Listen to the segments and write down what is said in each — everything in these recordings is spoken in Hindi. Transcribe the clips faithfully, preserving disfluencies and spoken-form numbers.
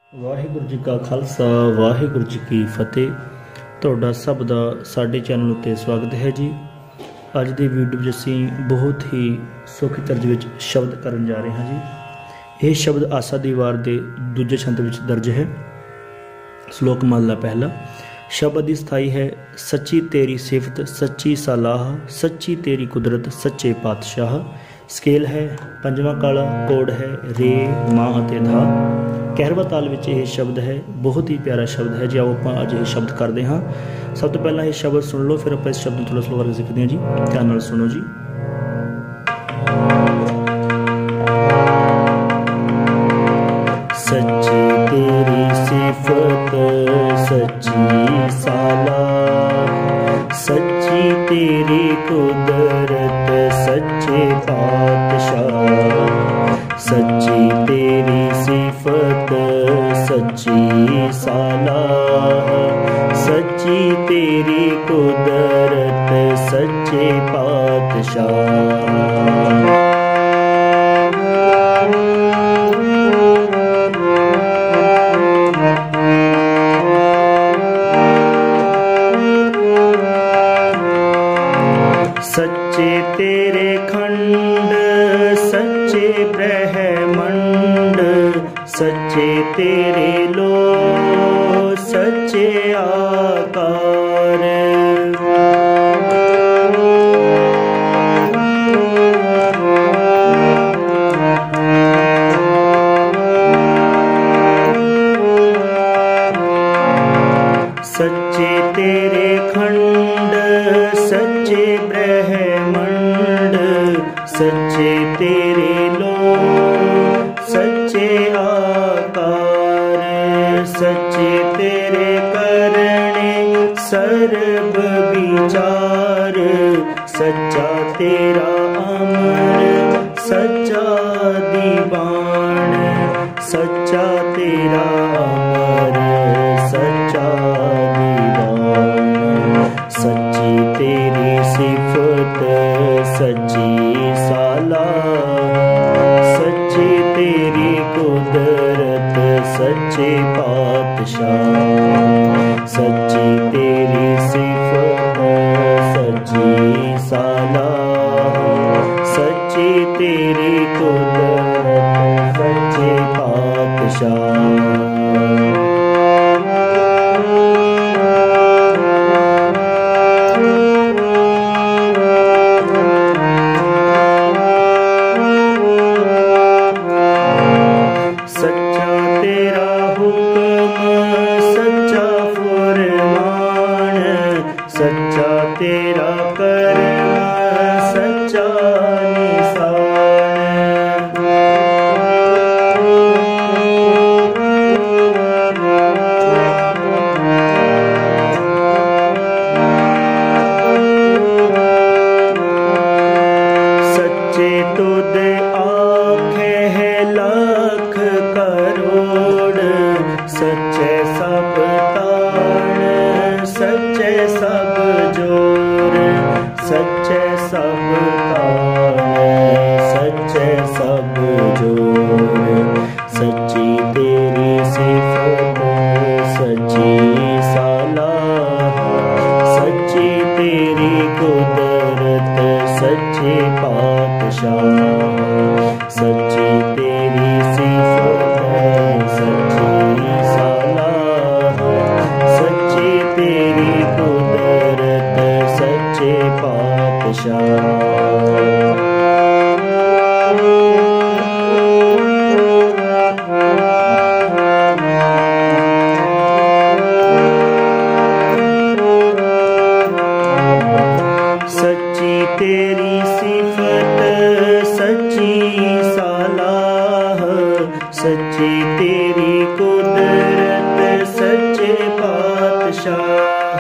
वाहिगुरू जी का खालसा वाहिगुरू जी की फतेह। तुहाडा सब दा साडे चैनल उत्ते स्वागत है जी। अज दी वीडियो विच असीं बहुत ही सौखी तर्ज विच शब्द करन जा रहे हां जी। यह शब्द आसा दी वार दे दूजे छंद विच दर्ज है। श्लोक महला पहला। शब्द की स्थाई है सच्ची तेरी सिफत सच्ची सलाह सच्ची तेरी कुदरत सच्चे पातशाह। स्केल है पंजवां काला, कोड है रे मां अते धा। कहरवा ताल विच यह शब्द है, बहुत ही प्यारा शब्द है जी। आओ आपां अज यह शब्द करते हाँ। सब तो पहला यह शब्द सुन लो, फिर आप इस शब्द थोड़ा स्लो करके सीखते हैं जी। ध्यान नाल सुनो जी। सच्ची तेरी सिफत सच्ची सलाह सच्ची तेरी कुदरत सच्चे पातशाह। सच्ची तेरी सिफत सच्ची सलाह सच्ची तेरी कुदरत सच्चे पातशाह। सच्चे तेरे खंड सच्चे ब्रह्मंड सच्चे तेरे लो सच्चे आकार। सच्चे तेरे खंड सच्चे ब्रह्मंड सच्चे तेरे लो सच्चे आकार। सच्चे तेरे करने सर्ब विचार सच्चा तेरा अमर सच्चा दीवान। सच्चा तेरा अमर सच्चा दीवान। सच्ची तेरी सिफत सच्ची सलाह सच्ची तेरी कुदरत सच्चे पातशाह। सच्ची तेरी सिफत सच्ची सलाह सच्ची तेरी कुदरत सच्चे पातशाह। सच्चा तेरा कर्म सच्चा निशान। सच्चे तुद आखे है लाख करोड़ सच्चे सब ताण सच्चे सब जोर सच्चे सब ताण सच्चे सब जोर। सच्ची तेरी सिफत सच्ची सलाह सच्ची तेरी कुदरत सच्चे पातशाह। सच्ची तेरी सिफत सच्ची सलाह सच्ची तेरी कुदरत सच्चे पातशाह। सच्ची तेरी सिफत सच्ची सलाह सच्ची तेरी कुदरत सच्चे पातशाह।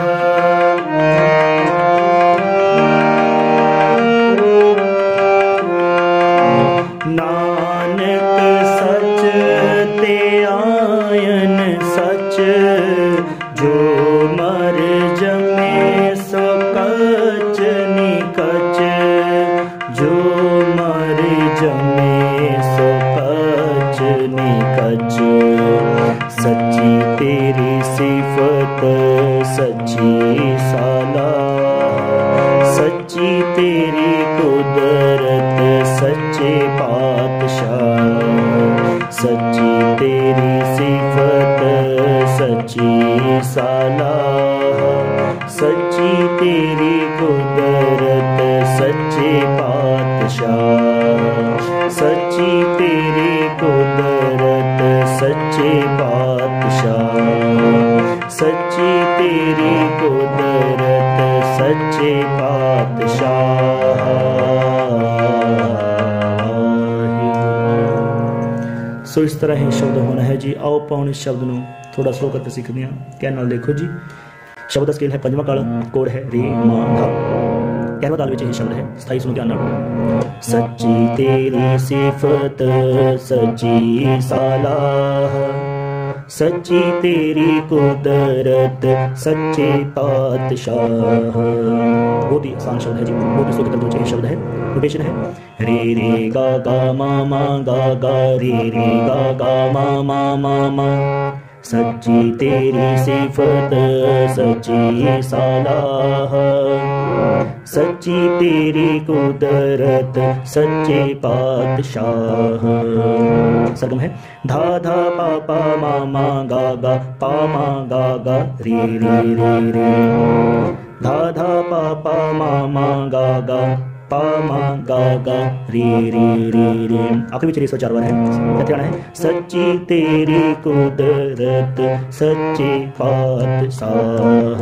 नानक सच ते आयन सच जो मर जमे सो कच निकच। जो मर जमे सो कच सच में कच, सच्ची तेरी सिफत सच्ची सलाह, सच्ची तेरी कुदरत सच्चे पातशाह, सच्ची तेरी सिफत सच्ची सलाह, सच्ची तेरी कुदरत सच्चे पातशाह, सच्ची तेरी कुदरत सच्चे पातशाह, सच्ची तेरी कुदरत सच्चे पातशाह। सो इस तरह ही शब्द होना है जी। आओ पाओ इस शब्द नूं थोड़ा स्लो करके सीखते हैं। क्या नाल देखो जी, शब्द का स्केल है पंजवां काल, कोड है रे मा धा। ग्यारहवां ताल विच यही शब्द है, सताई सुनो ध्यान नाल। सच्ची तेरी सिफत सच्ची सलाह, सच्ची तेरी कुदरत सच्चे पातशाह। बहुत ही आसान शब्द है जी, बहुत ही स्लो के ताल शब्द है। रोटेशन है रे रे गा गा मा मा गा गा रे रे गा गा मा मा मा मा। सच्ची तेरी सिफत सच्ची सलाह, सच्ची तेरी कुदरत सच्चे पातशाह। सरगम है धा धा पा पा मा मा गा गा पा मा गा गा रे रे रे रे। धा धा पा पा मा मा गा गा पा मा गा गा रे रे रे रे। आखिरी में चलिए चार बार है, क्या है? सच्ची तेरी कुदरत सच्चे पातशाह।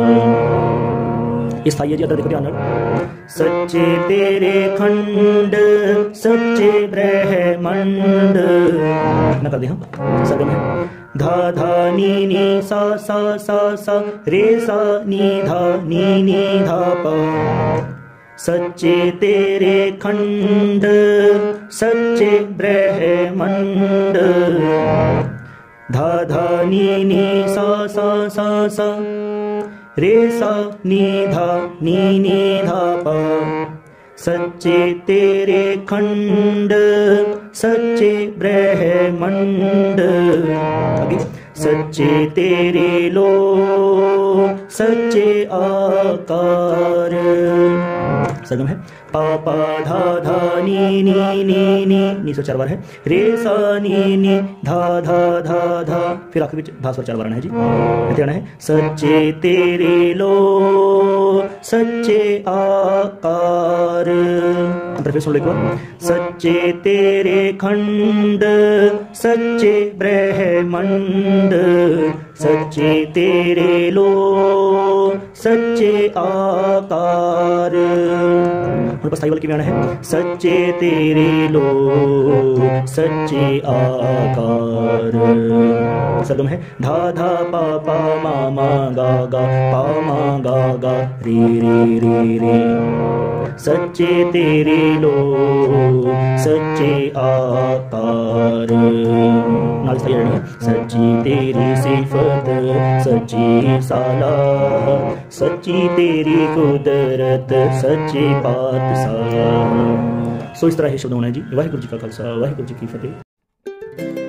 इस थाई जी अंदर देखो ध्यान। सच्चे तेरे खंड सच्चे ब्रह्मंड ना कर दे हम। सरगम है धा धा नी नी सा सा सा सा रे सा नी धा नी नी धा पा। सच्चे तेरे खंड सच्चे ब्रह्मंड, धा धा नी नी सा सा सा सा रे सा नी धा नी नी धा पा। सच्चे तेरे खंड सच्चे ब्रह्मंड, सच्चे तेरे लो सच्चे आकार। सरगम है पा पा धा धा नी नी नी नी नी सौ चार बार है। रे सा नी नी धा धा धा धा, फिर आखिर में धा सौ चार बार है जी। ध्यान है सच्चे तेरे लो सच्चे आकार। फिर सुन लो, सच्चे तेरे खंड सच्चे ब्रह्मंड, सच्चे तेरे लो सच्चे आकार। बस वाले की बयान है सच्चे तेरे लो सच्चे आकार। सरगम है धा धा पा पा मा मा गा गा पा मा गा गा रे रे रे रे। सच्चे तेरे लो सच्चे आकार। नाल सही है सच्ची तेरी सिफत सच्ची सलाह, सच्ची तेरी कुदरत सच्चे पातशाह। सो इस तरह ये शब्द होना है जी। वाहिगुरू जी का खालसा वाहिगुरू जी की फतेह।